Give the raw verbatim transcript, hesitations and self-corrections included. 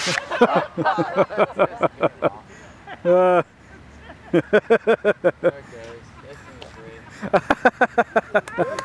uh. There it goes. That's in the tree.